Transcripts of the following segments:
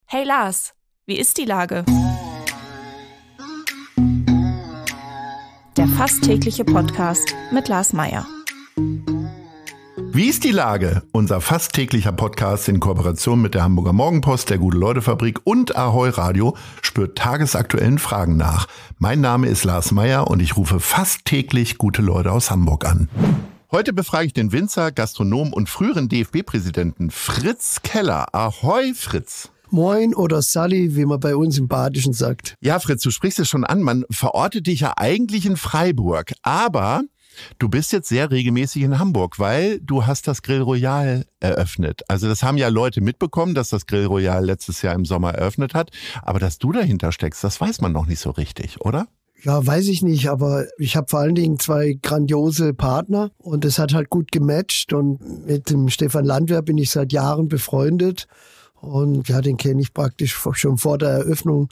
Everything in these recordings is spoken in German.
Hey Lars, wie ist die Lage? Der fast tägliche Podcast mit Lars Meyer. Wie ist die Lage? Unser fast täglicher Podcast in Kooperation mit der Hamburger Morgenpost, der Gute-Leute-Fabrik und Ahoi Radio spürt tagesaktuellen Fragen nach. Mein Name ist Lars Meyer und ich rufe fast täglich gute Leute aus Hamburg an. Heute befrage ich den Winzer, Gastronom und früheren DFB-Präsidenten Fritz Keller. Ahoi, Fritz. Moin oder Sally, wie man bei uns im Badischen sagt. Ja, Fritz, du sprichst es schon an. Man verortet dich ja eigentlich in Freiburg, aber du bist jetzt sehr regelmäßig in Hamburg, weil du hast das Grill Royal eröffnet. Also das haben ja Leute mitbekommen, dass das Grill Royal letztes Jahr im Sommer eröffnet hat. Aber dass du dahinter steckst, das weiß man noch nicht so richtig, oder? Ja, weiß ich nicht, aber ich habe vor allen Dingen 2 grandiose Partner und es hat halt gut gematcht. Und mit dem Stefan Landwehr bin ich seit Jahren befreundet. Und ja, den kenne ich praktisch schon vor der Eröffnung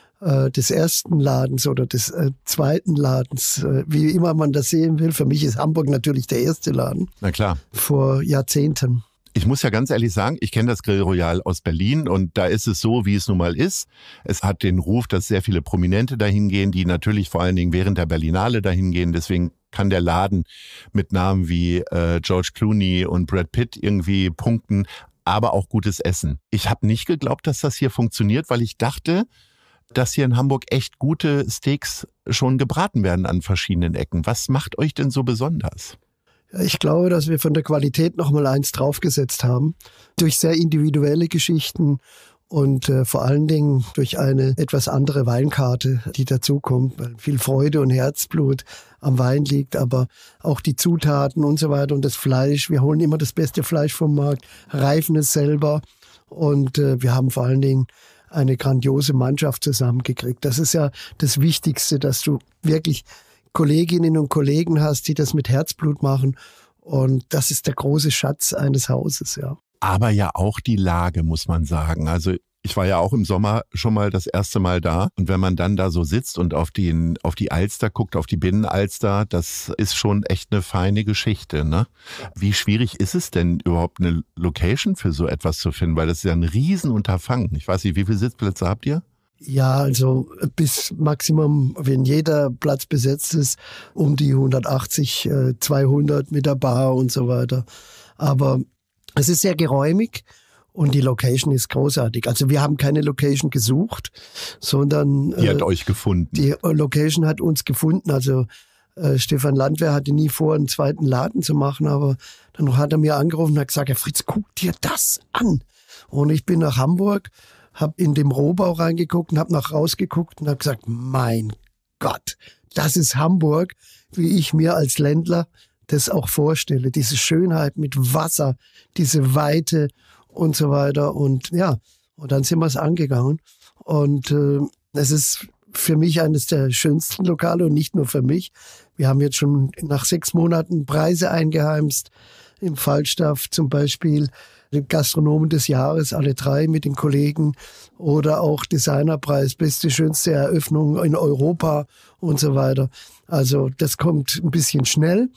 des ersten Ladens oder des zweiten Ladens, wie immer man das sehen will. Für mich ist Hamburg natürlich der erste Laden. Na klar. Vor Jahrzehnten. Ich muss ja ganz ehrlich sagen, ich kenne das Grill Royal aus Berlin und da ist es so, wie es nun mal ist. Es hat den Ruf, dass sehr viele Prominente dahin gehen, die natürlich vor allen Dingen während der Berlinale dahin gehen. Deswegen kann der Laden mit Namen wie George Clooney und Brad Pitt irgendwie punkten, aber auch gutes Essen. Ich habe nicht geglaubt, dass das hier funktioniert, weil ich dachte, dass hier in Hamburg echt gute Steaks schon gebraten werden an verschiedenen Ecken. Was macht euch denn so besonders? Ich glaube, dass wir von der Qualität noch mal eins draufgesetzt haben. Durch sehr individuelle Geschichten und vor allen Dingen durch eine etwas andere Weinkarte, die dazukommt, weil viel Freude und Herzblut am Wein liegt, aber auch die Zutaten und so weiter und das Fleisch. Wir holen immer das beste Fleisch vom Markt, reifen es selber und wir haben vor allen Dingen eine grandiose Mannschaft zusammengekriegt. Das ist ja das Wichtigste, dass du wirklich Kolleginnen und Kollegen hast, die das mit Herzblut machen. Und das ist der große Schatz eines Hauses, ja. Aber ja auch die Lage, muss man sagen. Also ich war ja auch im Sommer schon mal das erste Mal da. Und wenn man dann da so sitzt und auf die Alster guckt, auf die Binnenalster, das ist schon echt eine feine Geschichte, ne? Wie schwierig ist es denn überhaupt eine Location für so etwas zu finden? Weil das ist ja ein Riesenunterfangen. Ich weiß nicht, wie viele Sitzplätze habt ihr? Ja, also bis Maximum, wenn jeder Platz besetzt ist, um die 180, 200 mit der Bar und so weiter. Aber es ist sehr geräumig und die Location ist großartig. Also wir haben keine Location gesucht, sondern die hat euch gefunden. Die Location hat uns gefunden. Also Stefan Landwehr hatte nie vor, einen zweiten Laden zu machen, aber dann hat er mir angerufen und hat gesagt, ja Fritz, guck dir das an. Und ich bin nach Hamburg, habe in dem Rohbau reingeguckt und habe nach rausgeguckt und habe gesagt, mein Gott, das ist Hamburg, wie ich mir als Ländler das auch vorstelle. Diese Schönheit mit Wasser, diese Weite und so weiter. Und ja, und dann sind wir es angegangen. Und es ist für mich eines der schönsten Lokale und nicht nur für mich. Wir haben jetzt schon nach 6 Monaten Preise eingeheimst. Im Falstaff zum Beispiel den Gastronomen des Jahres, alle 3 mit den Kollegen, oder auch Designerpreis, beste, schönste Eröffnung in Europa und so weiter. Also das kommt ein bisschen schnell,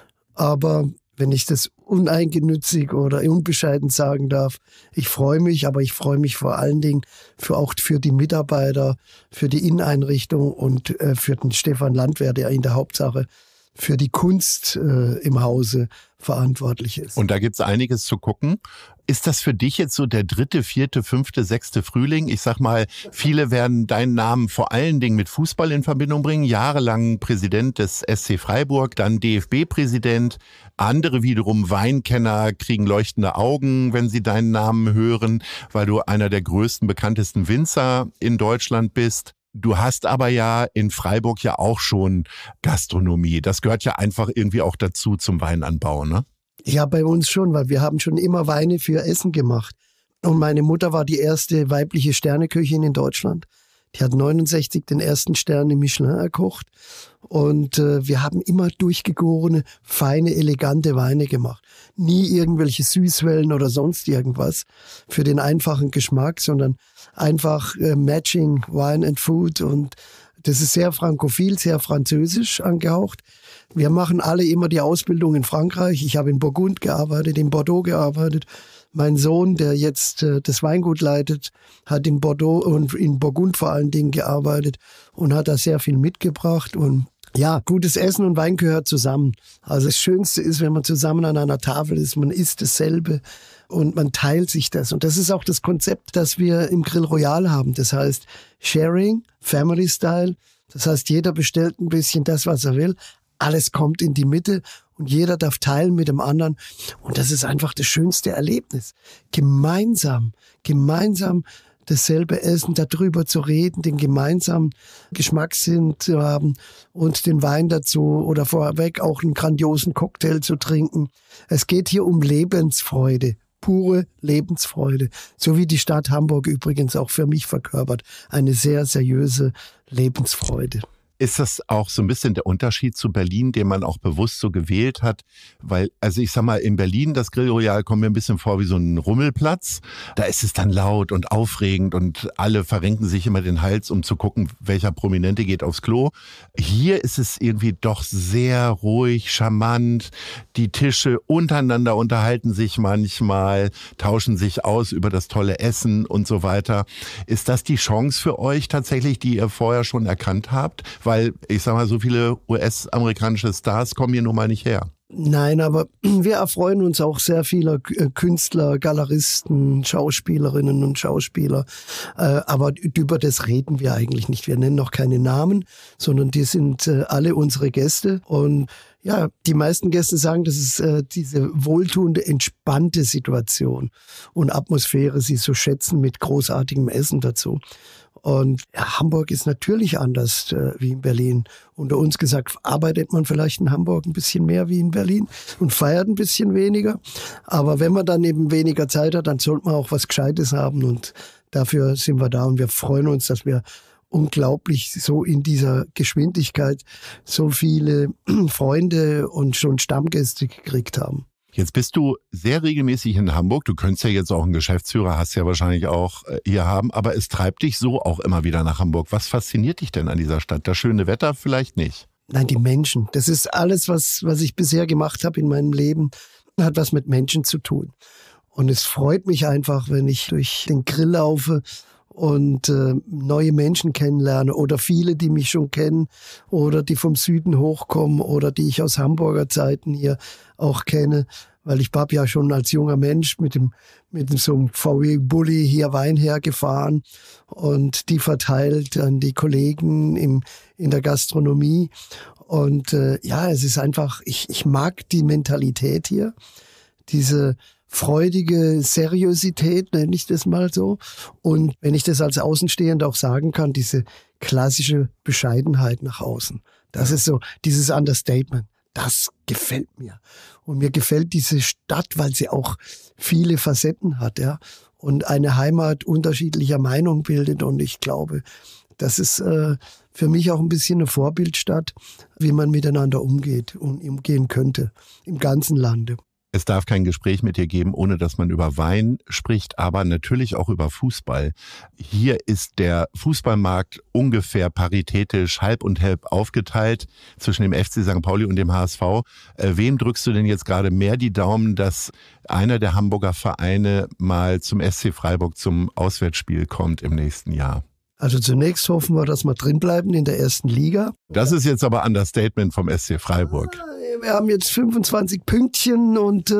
aber wenn ich das uneingenützig oder unbescheiden sagen darf, ich freue mich, aber ich freue mich vor allen Dingen auch für die Mitarbeiter, für die Inneneinrichtung und für den Stefan Landwehr, der in der Hauptsache für die Kunst im Hause verantwortlich ist. Und da gibt's einiges zu gucken. Ist das für dich jetzt so der 3., 4., 5., 6. Frühling? Ich sag mal, viele werden deinen Namen vor allen Dingen mit Fußball in Verbindung bringen. Jahrelang Präsident des SC Freiburg, dann DFB-Präsident. Andere wiederum Weinkenner kriegen leuchtende Augen, wenn sie deinen Namen hören, weil du einer der größten, bekanntesten Winzer in Deutschland bist. Du hast aber ja in Freiburg ja auch schon Gastronomie. Das gehört ja einfach irgendwie auch dazu zum Weinanbau, ne? Ja, bei uns schon, weil wir haben schon immer Weine für Essen gemacht. Und meine Mutter war die erste weibliche Sterneköchin in Deutschland. Die hat 69 den ersten Stern im Michelin erkocht. Und wir haben immer durchgegorene, feine, elegante Weine gemacht. Nie irgendwelche Süßwellen oder sonst irgendwas für den einfachen Geschmack, sondern einfach Matching Wine and Food. Und das ist sehr frankophil, sehr französisch angehaucht. Wir machen alle immer die Ausbildung in Frankreich. Ich habe in Burgund gearbeitet, in Bordeaux gearbeitet. Mein Sohn, der jetzt das Weingut leitet, hat in Bordeaux und in Burgund vor allen Dingen gearbeitet und hat da sehr viel mitgebracht. Und ja, gutes Essen und Wein gehört zusammen. Also das Schönste ist, wenn man zusammen an einer Tafel ist, man isst dasselbe und man teilt sich das. Und das ist auch das Konzept, das wir im Grill Royal haben. Das heißt Sharing, Family Style. Das heißt, jeder bestellt ein bisschen das, was er will. Alles kommt in die Mitte und jeder darf teilen mit dem anderen. Und das ist einfach das schönste Erlebnis. Gemeinsam dasselbe Essen, darüber zu reden, den gemeinsamen Geschmackssinn zu haben und den Wein dazu oder vorweg auch einen grandiosen Cocktail zu trinken. Es geht hier um Lebensfreude, pure Lebensfreude. So wie die Stadt Hamburg übrigens auch für mich verkörpert. Eine sehr seriöse Lebensfreude. Ist das auch so ein bisschen der Unterschied zu Berlin, den man auch bewusst so gewählt hat? Weil, also ich sag mal, in Berlin, das Grill Royal kommt mir ein bisschen vor wie so ein Rummelplatz. Da ist es dann laut und aufregend und alle verrenken sich immer den Hals, um zu gucken, welcher Prominente geht aufs Klo. Hier ist es irgendwie doch sehr ruhig, charmant. Die Tische untereinander unterhalten sich manchmal, tauschen sich aus über das tolle Essen und so weiter. Ist das die Chance für euch tatsächlich, die ihr vorher schon erkannt habt? Weil, ich sag mal, so viele US-amerikanische Stars kommen hier nun mal nicht her. Nein, aber wir erfreuen uns auch sehr vieler Künstler, Galeristen, Schauspielerinnen und Schauspieler. Aber über das reden wir eigentlich nicht. Wir nennen noch keine Namen, sondern die sind alle unsere Gäste. Und ja, die meisten Gäste sagen, das ist diese wohltuende, entspannte Situation und Atmosphäre, sie so schätzen mit großartigem Essen dazu. Und ja, Hamburg ist natürlich anders wie in Berlin. Unter uns gesagt, arbeitet man vielleicht in Hamburg ein bisschen mehr wie in Berlin und feiert ein bisschen weniger. Aber wenn man dann eben weniger Zeit hat, dann sollte man auch was Gescheites haben. Und dafür sind wir da. Und wir freuen uns, dass wir unglaublich so in dieser Geschwindigkeit so viele Freunde und schon Stammgäste gekriegt haben. Jetzt bist du sehr regelmäßig in Hamburg. Du könntest ja jetzt auch einen Geschäftsführer, hast ja wahrscheinlich auch hier haben, aber es treibt dich so auch immer wieder nach Hamburg. Was fasziniert dich denn an dieser Stadt? Das schöne Wetter vielleicht nicht? Nein, die Menschen. Das ist alles, was ich bisher gemacht habe in meinem Leben, hat was mit Menschen zu tun. Und es freut mich einfach, wenn ich durch den Grill laufe und neue Menschen kennenlerne oder viele, die mich schon kennen oder die vom Süden hochkommen oder die ich aus Hamburger Zeiten hier auch kenne, weil ich habe ja schon als junger Mensch mit so einem VW-Bulli hier Wein hergefahren und die verteilt an die Kollegen in der Gastronomie. Und ja, es ist einfach, ich mag die Mentalität hier, diese freudige Seriosität, nenne ich das mal so. Und wenn ich das als Außenstehender auch sagen kann, diese klassische Bescheidenheit nach außen. Das ist so dieses Understatement. Das gefällt mir. Und mir gefällt diese Stadt, weil sie auch viele Facetten hat, ja. Und eine Heimat unterschiedlicher Meinung bildet. Und ich glaube, das ist für mich auch ein bisschen eine Vorbildstadt, wie man miteinander umgeht und umgehen könnte im ganzen Lande. Es darf kein Gespräch mit dir geben, ohne dass man über Wein spricht, aber natürlich auch über Fußball. Hier ist der Fußballmarkt ungefähr paritätisch halb und halb aufgeteilt zwischen dem FC St. Pauli und dem HSV. Wem drückst du denn jetzt gerade mehr die Daumen, dass einer der Hamburger Vereine mal zum SC Freiburg zum Auswärtsspiel kommt im nächsten Jahr? Also zunächst hoffen wir, dass wir drinbleiben in der ersten Liga. Das ist jetzt aber Understatement vom SC Freiburg. Wir haben jetzt 25 Pünktchen und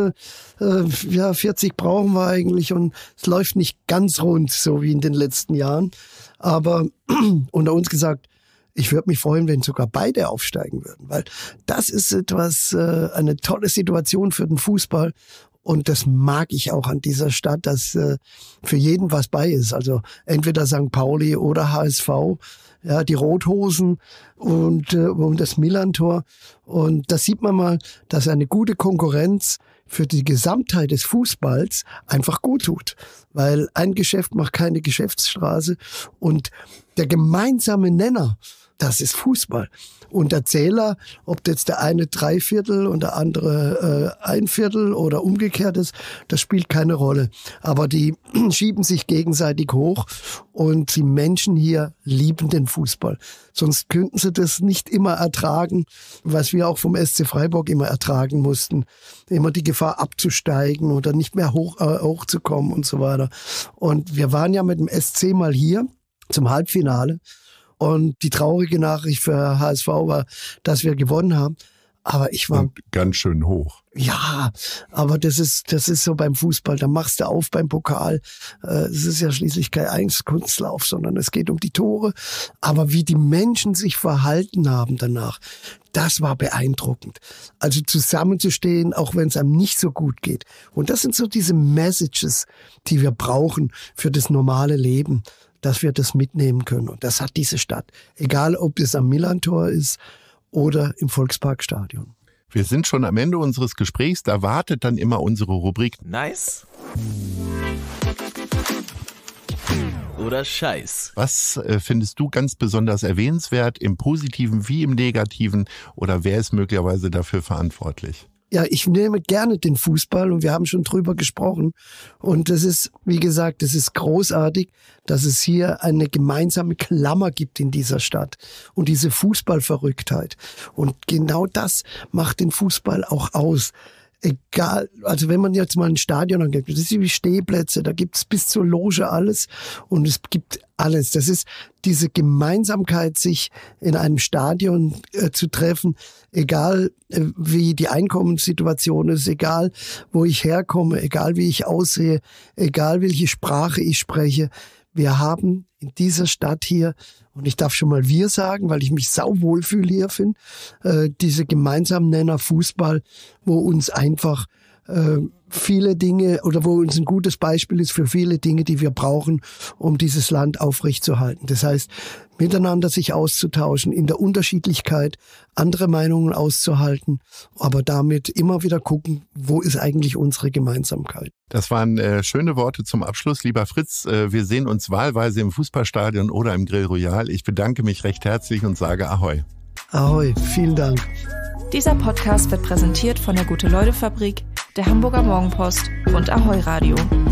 40 brauchen wir eigentlich und es läuft nicht ganz rund, so wie in den letzten Jahren. Aber unter uns gesagt, ich würde mich freuen, wenn sogar beide aufsteigen würden, weil das ist eine tolle Situation für den Fußball. Und das mag ich auch an dieser Stadt, dass für jeden was bei ist. Also entweder St. Pauli oder HSV, ja, die Rothosen und das Millerntor. Und da sieht man mal, dass eine gute Konkurrenz für die Gesamtheit des Fußballs einfach gut tut. Weil ein Geschäft macht keine Geschäftsstraße. Und der gemeinsame Nenner, das ist Fußball. Und der Zähler, ob jetzt der eine 3/4 und der andere 1/4 oder umgekehrt ist, das spielt keine Rolle. Aber die schieben sich gegenseitig hoch und die Menschen hier lieben den Fußball. Sonst könnten sie das nicht immer ertragen, was wir auch vom SC Freiburg immer ertragen mussten. Immer die Gefahr abzusteigen oder nicht mehr hochzukommen und so weiter. Und wir waren ja mit dem SC mal hier zum Halbfinale. Und die traurige Nachricht für HSV war, dass wir gewonnen haben. Aber ich war... Und ganz schön hoch. Ja, aber das ist so beim Fußball. Da machst du auf beim Pokal. Es ist ja schließlich kein Kunstlauf, sondern es geht um die Tore. Aber wie die Menschen sich verhalten haben danach, das war beeindruckend. Also zusammenzustehen, auch wenn es einem nicht so gut geht. Und das sind so diese Messages, die wir brauchen für das normale Leben, dass wir das mitnehmen können. Und das hat diese Stadt. Egal, ob es am Millerntor ist oder im Volksparkstadion. Wir sind schon am Ende unseres Gesprächs, da wartet dann immer unsere Rubrik Nice oder Scheiß. Was findest du ganz besonders erwähnenswert, im Positiven wie im Negativen, oder wer ist möglicherweise dafür verantwortlich? Ja, ich nehme gerne den Fußball und wir haben schon drüber gesprochen. Und das ist, wie gesagt, das ist großartig, dass es hier eine gemeinsame Klammer gibt in dieser Stadt und diese Fußballverrücktheit. Und genau das macht den Fußball auch aus. Egal, also wenn man jetzt mal ein Stadion angeht, das ist wie Stehplätze, da gibt's bis zur Loge alles und es gibt alles. Das ist diese Gemeinsamkeit, sich in einem Stadion zu treffen, egal wie die Einkommenssituation ist, egal wo ich herkomme, egal wie ich aussehe, egal welche Sprache ich spreche. Wir haben in dieser Stadt hier, und ich darf schon mal wir sagen, weil ich mich sauwohl fühle hier, diese gemeinsamen Nenner Fußball, wo uns einfach viele Dinge oder wo uns ein gutes Beispiel ist für viele Dinge, die wir brauchen, um dieses Land aufrechtzuerhalten. Das heißt, miteinander sich auszutauschen, in der Unterschiedlichkeit andere Meinungen auszuhalten, aber damit immer wieder gucken, wo ist eigentlich unsere Gemeinsamkeit. Das waren schöne Worte zum Abschluss. Lieber Fritz, wir sehen uns wahlweise im Fußballstadion oder im Grill Royal. Ich bedanke mich recht herzlich und sage Ahoi. Ahoi, vielen Dank. Dieser Podcast wird präsentiert von der Gute-Leute-Fabrik, der Hamburger Morgenpost und Ahoi Radio.